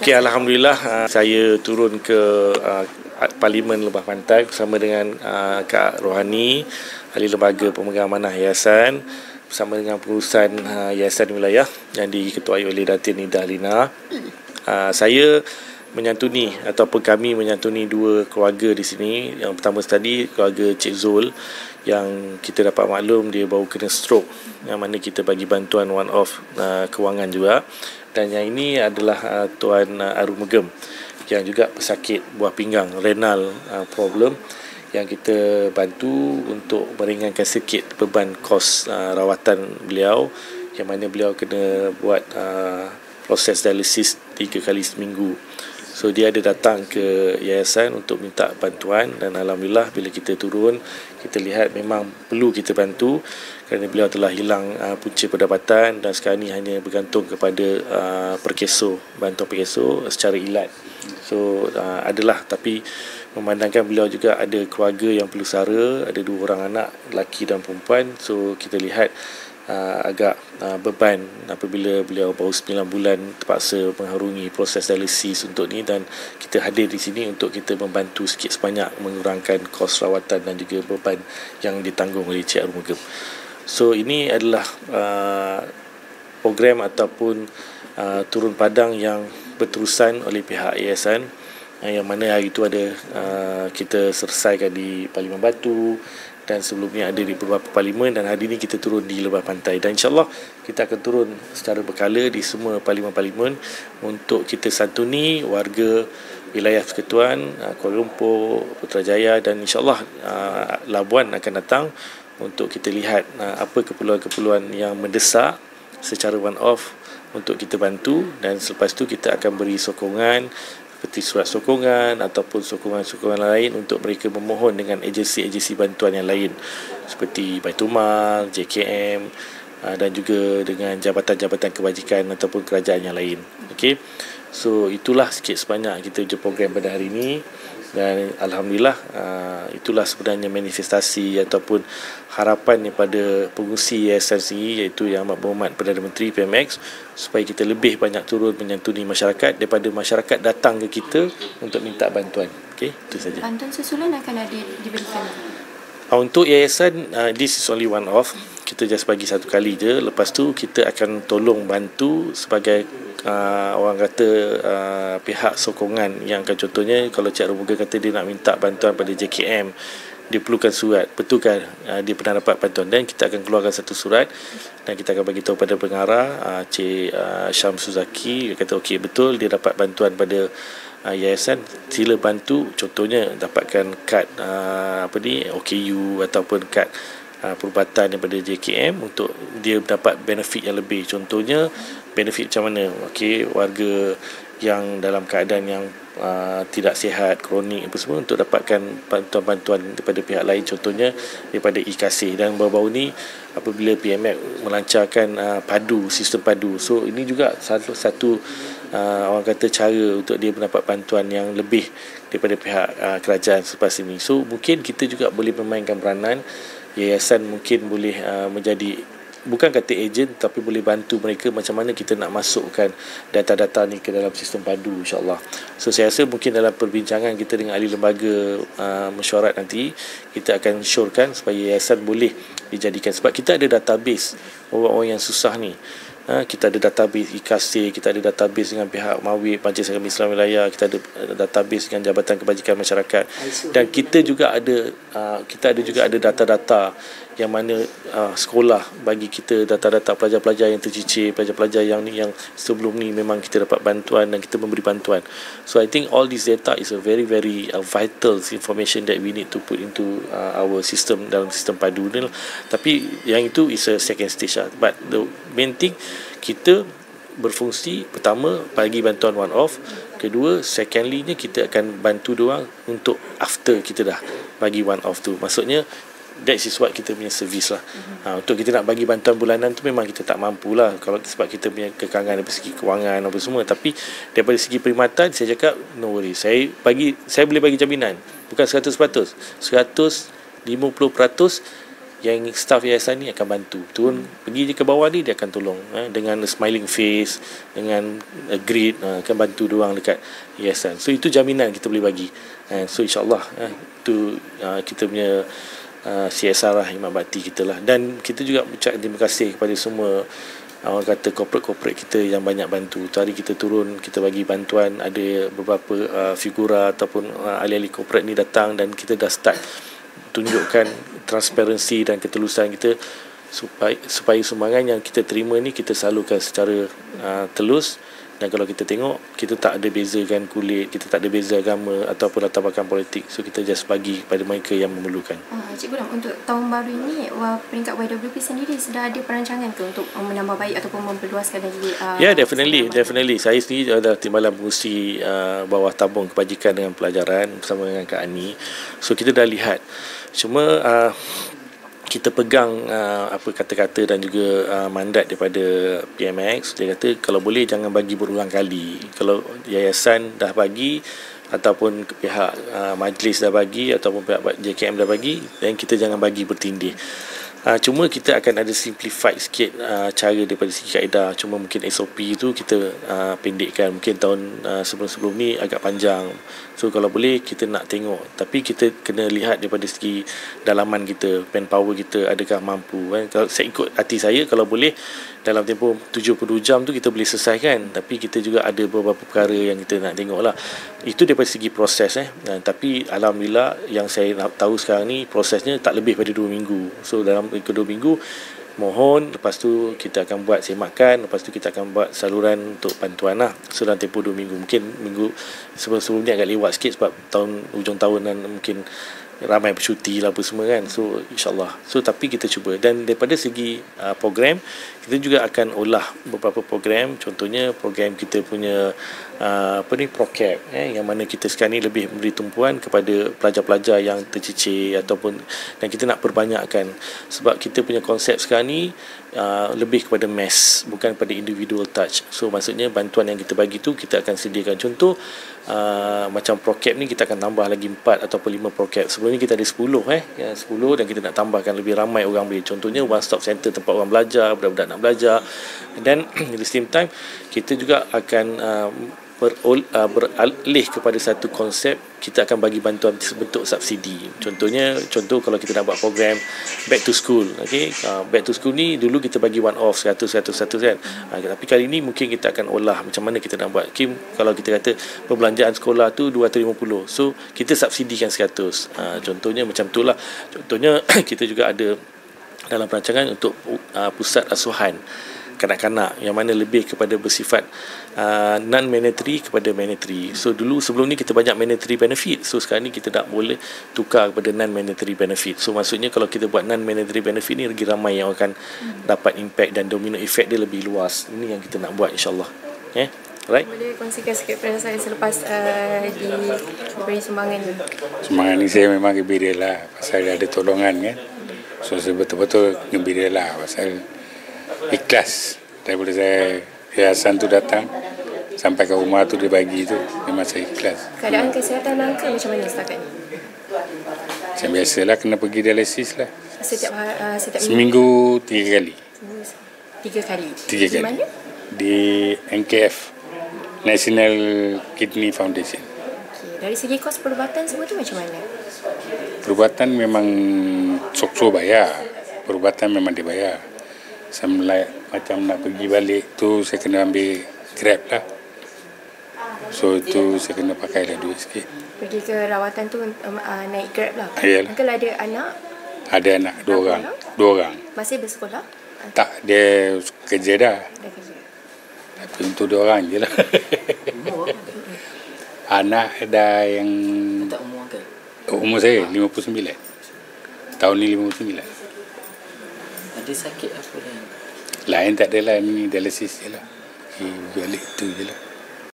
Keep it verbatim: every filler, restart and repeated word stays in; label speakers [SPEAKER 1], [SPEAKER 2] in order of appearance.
[SPEAKER 1] Okay, Alhamdulillah uh, saya turun ke uh, Parlimen Lebah Pantai bersama dengan uh, Kak Rohani, ahli lembaga pemegang amanah yayasan, bersama dengan pengurusan uh, yayasan wilayah yang diketuai oleh Datin Nida Lina. Uh, saya menyantuni ataupun kami menyantuni dua keluarga di sini. Yang pertama tadi keluarga Cik Zul yang kita dapat maklum dia baru kena stroke, yang mana kita bagi bantuan one off uh, kewangan juga. Dan yang ini adalah uh, Tuan uh, Arumugam yang juga pesakit buah pinggang, renal uh, problem, yang kita bantu untuk meringankan sikit beban kos uh, rawatan beliau, yang mana beliau kena buat uh, proses dialisis tiga kali seminggu. So dia ada datang ke yayasan untuk minta bantuan, dan Alhamdulillah bila kita turun kita lihat memang perlu kita bantu kerana beliau telah hilang uh, punca pendapatan dan sekarang ni hanya bergantung kepada uh, perkeso, bantuan perkeso secara ilat. So uh, adalah, tapi memandangkan beliau juga ada keluarga yang perlu sara, ada dua orang anak, lelaki dan perempuan. So kita lihat Uh, agak uh, beban apabila beliau baru sembilan bulan terpaksa mengharungi proses dialisis untuk ni, dan kita hadir di sini untuk kita membantu sikit sebanyak mengurangkan kos rawatan dan juga beban yang ditanggung oleh Cik Arumugam. So ini adalah uh, program ataupun uh, turun padang yang berterusan oleh pihak yayasan, uh, yang mana hari itu ada uh, kita selesaikan di Parlimen Batu, dan sebelumnya ada di beberapa parlimen, dan hari ini kita turun di Lebah Pantai, dan insyaAllah kita akan turun secara berkala di semua parlimen-parlimen untuk kita santuni warga wilayah Persekutuan Kuala Lumpur, Putrajaya, dan insyaAllah Labuan akan datang untuk kita lihat apa keperluan-keperluan yang mendesak secara one off untuk kita bantu, dan selepas itu kita akan beri sokongan seperti surat sokongan ataupun sokongan-sokongan lain untuk mereka memohon dengan agensi-agensi bantuan yang lain seperti Baitul Mal, J K M dan juga dengan jabatan-jabatan kebajikan ataupun kerajaan yang lain. Okey. So itulah sikit sebanyak kita punya program pada hari ini, dan Alhamdulillah uh, itulah sebenarnya manifestasi ataupun harapan daripada pengurusi yayasan sendiri, iaitu Yang Amat Berhormat Perdana Menteri P M X, supaya kita lebih banyak turun menyantuni masyarakat daripada masyarakat datang ke kita untuk minta bantuan. Okey, itu saja.
[SPEAKER 2] Bantuan susulan akan ada diberikan.
[SPEAKER 1] Untuk yayasan, uh, this is only one off. Kita just bagi satu kali je. Lepas tu kita akan tolong bantu sebagai uh, orang kata uh, pihak sokongan, yang akan contohnya kalau Cik Arumugam kata dia nak minta bantuan pada J K M, dia perlukan surat, betulkan uh, dia pernah dapat bantuan, dan kita akan keluarkan satu surat dan kita akan bagi tahu pada pengarah uh, Cik uh, Syam Suzaki. Dia kata okey, betul dia dapat bantuan pada uh, yayasan, sila bantu, contohnya dapatkan kad uh, apa ni O K U ataupun kad uh, perubatan daripada J K M untuk dia dapat benefit yang lebih. Contohnya benefit macam mana? Okey, warga yang dalam keadaan yang uh, tidak sihat, kronik apa semua, untuk dapatkan bantuan-bantuan daripada pihak lain, contohnya daripada e-Kasih. Dan baru-baru ni apabila P M X melancarkan uh, padu, sistem padu, so ini juga satu satu uh, orang kata cara untuk dia mendapat bantuan yang lebih daripada pihak uh, kerajaan selepas ini. So mungkin kita juga boleh memainkan peranan, yayasan mungkin boleh uh, menjadi, bukan kata ejen, tapi boleh bantu mereka macam mana kita nak masukkan data-data ni ke dalam sistem padu, insyaAllah. So saya rasa mungkin dalam perbincangan kita dengan ahli lembaga uh, mesyuarat nanti, kita akan syorkan supaya yayasan boleh dijadikan, sebab kita ada database orang-orang yang susah ni. Ha, kita ada database e-Kasih, kita ada database dengan pihak Mawib, Majlis Agama Islam Wilayah, kita ada database dengan Jabatan Kebajikan Masyarakat, dan kita juga ada uh, kita ada juga ada data-data yang mana uh, sekolah bagi kita data-data pelajar-pelajar yang tercicir, pelajar-pelajar yang ni yang sebelum ni memang kita dapat bantuan dan kita memberi bantuan. So I think all this data is a very very uh, vital information that we need to put into uh, our system, dalam sistem padu ni. Tapi yang itu is a second stage lah. But the main thing, kita berfungsi pertama bagi bantuan one off, kedua secondly nya kita akan bantu diorang untuk after kita dah bagi one off tu. Maksudnya that is what kita punya servis lah. Mm-hmm. Ha, untuk kita nak bagi bantuan bulanan tu memang kita tak mampu lah, kalau sebab kita punya kekangan dari segi kewangan apa semua. Tapi daripada segi perkhidmatan, saya cakap no worry, saya bagi, saya boleh bagi jaminan bukan seratus peratus, seratus lima puluh peratus yang staff yayasan ni akan bantu. Turun pergi je ke bawah ni, dia akan tolong eh, dengan a smiling face, dengan a greet, uh, akan bantu diorang dekat yayasan. So itu jaminan kita boleh bagi. Eh, so insyaAllah eh, itu uh, kita punya uh, C S R lah, khidmat bakti kita lah. Dan kita juga ucap terima kasih kepada semua orang kata corporate-corporate kita yang banyak bantu. Tadi kita turun, kita bagi bantuan, ada beberapa uh, figura ataupun uh, ahli-ahli corporate ni datang dan kita dah start tunjukkan transparansi dan ketulusan kita supaya supaya sumbangan yang kita terima ni kita salurkan secara uh, telus. Dan kalau kita tengok, kita tak ada bezakan kulit, kita tak ada beza agama ataupun latar belakang politik. So kita just bagi kepada mereka yang memerlukan.
[SPEAKER 2] Uh, Cikgu Ram, untuk tahun baru ini, uh, peringkat Y W P sendiri sudah ada perancangan ke untuk uh, menambah baik ataupun memperluaskan lagi? Uh,
[SPEAKER 1] ya, yeah, definitely, definitely. Saya sendiri adalah timbalan pengurusi uh, bawah tabung kebajikan dengan pelajaran bersama dengan Kak Ani. So kita dah lihat. Cuma uh, kita pegang uh, apa kata-kata dan juga uh, mandat daripada P M X. Dia kata kalau boleh jangan bagi berulang kali. Kalau yayasan dah bagi ataupun pihak uh, majlis dah bagi ataupun pihak J K M dah bagi, dan kita jangan bagi bertindih. Uh, cuma kita akan ada simplified sikit uh, cara daripada segi kaedah. Cuma mungkin S O P tu kita uh, pendekkan. Mungkin tahun uh, sebelum-sebelum ni agak panjang. So kalau boleh kita nak tengok. Tapi kita kena lihat daripada segi dalaman kita, manpower kita adakah mampu kan. Kalau saya ikut hati saya, kalau boleh dalam tempoh tujuh puluh dua jam tu kita boleh selesaikan. Tapi kita juga ada beberapa perkara yang kita nak tengok lah. Itu daripada segi proses eh. Nah, tapi Alhamdulillah yang saya nak tahu sekarang ni prosesnya tak lebih pada dua minggu. So dalam kedua minggu mohon, lepas tu kita akan buat semakan, lepas tu kita akan buat saluran untuk bantuan lah. So dalam tempoh dua minggu, mungkin minggu sebelum-sebelum ni agak lewat sikit sebab tahun hujung tahun dan mungkin ramai bercuti lah apa semua kan. So insyaAllah, so tapi kita cuba. Dan daripada segi uh, program, kita juga akan olah beberapa program. Contohnya program kita punya uh, apa ni, ProCap eh, yang mana kita sekarang ni lebih memberi tumpuan kepada pelajar-pelajar yang tercicir ataupun, dan kita nak perbanyakkan sebab kita punya konsep sekarang ni uh, lebih kepada mass, bukan pada individual touch. So maksudnya bantuan yang kita bagi tu kita akan sediakan. Contoh uh, macam ProCap ni kita akan tambah lagi empat ataupun lima ProCap. Sebelum ni kita ada sepuluh eh, ya, sepuluh, dan kita nak tambahkan lebih ramai orang boleh. Contohnya one stop center, tempat orang belajar, budak-budak nak belajar. Dan at the same time kita juga akan uh, ber, uh, beralih kepada satu konsep. Kita akan bagi bantuan sebentuk subsidi. Contohnya, contoh kalau kita nak buat program back to school, okay? uh, back to school ni dulu kita bagi one off seratus, seratus, seratus kan. uh, tapi kali ni mungkin kita akan olah macam mana kita nak buat. Kim, kalau kita kata perbelanjaan sekolah tu dua ratus lima puluh, so kita subsidikan seratus. uh, contohnya macam tu lah. Contohnya kita juga ada dalam perancangan untuk uh, pusat asuhan kanak-kanak yang mana lebih kepada bersifat uh, non-mandatory kepada mandatory. So dulu sebelum ni kita banyak mandatory benefit. So sekarang ni kita tak boleh tukar kepada non-mandatory benefit. So maksudnya kalau kita buat non-mandatory benefit ni, lagi ramai yang akan hmm. dapat impact dan domino effect dia lebih luas. Ini yang kita nak buat insyaAllah. Okay? Right?
[SPEAKER 2] Boleh kongsikan sikit perasaan selepas uh, diberi sumbangan ni?
[SPEAKER 3] Sumbangan ni saya memang gembira lah pasal ada tolongan kan. So saya betul-betul gembira lah pasal ikhlas daripada saya yayasan tu datang sampai ke rumah tu dia bagi tu, memang saya ikhlas.
[SPEAKER 2] Keadaan kesihatan Angka macam mana setakat ni?
[SPEAKER 3] Macam biasalah, kena pergi dialisis lah.
[SPEAKER 2] Setiap uh, setiap
[SPEAKER 3] seminggu tiga kali.
[SPEAKER 2] Tiga kali.
[SPEAKER 3] Tiga kali. Di mana? Di N K F, National Kidney Foundation.
[SPEAKER 2] Okay. Dari segi kos perubatan semua tu macam mana?
[SPEAKER 3] Perubatan memang sok-sok bayar. Perubatan memang dibayar. Sampai macam nak pergi balik tu saya kena ambil Grab lah. So itu saya kena pakai lah duit sikit.
[SPEAKER 2] Pergi ke rawatan tu um, uh, naik Grab lah.
[SPEAKER 3] Ayalah.
[SPEAKER 2] Uncle ada anak?
[SPEAKER 3] Ada anak, dua orang. orang. Dua orang.
[SPEAKER 2] Masih bersekolah?
[SPEAKER 3] Tak, dia kerja dah.
[SPEAKER 2] Dah kerja.
[SPEAKER 3] Tapi untuk dua orang je lah. Anak ada yang
[SPEAKER 4] tak umur ke?
[SPEAKER 3] Umur saya lima puluh sembilan. Tahun ni lima puluh sembilan.
[SPEAKER 4] Ada sakit apa lain?
[SPEAKER 3] Lain tak ada lah, ni dialisis je lah. Balik tu je lah.